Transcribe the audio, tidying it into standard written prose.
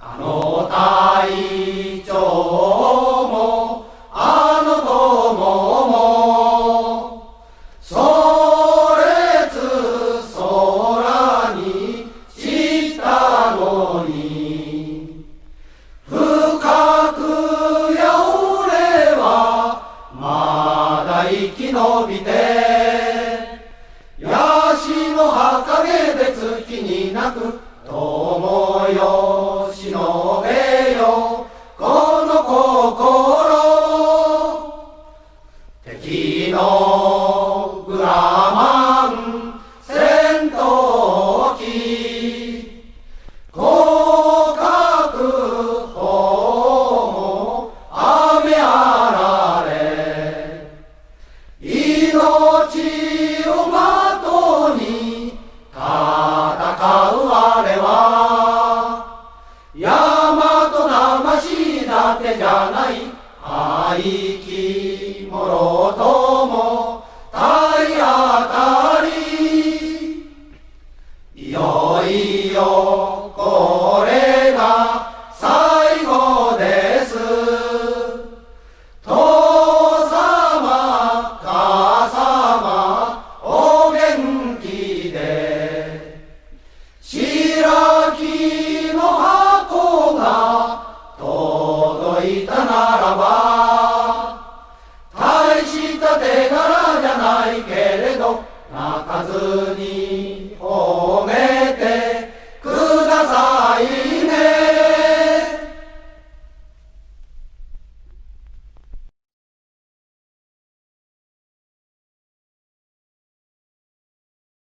あの隊長もあの友もそれつ空に散ったのに、深くや俺はまだ生き延びて、ヤシの葉陰で月に泣く友よ忍べよこの心、敵のグラマン戦闘機広角砲も雨あられ、命をまとに戦う我は大和なましだてじゃない、廃棄もろとも体当たり、いよいよこれが最後です。父様母様お元気で、白木の箱が届いたならば、大した手柄じゃないけれど泣かずに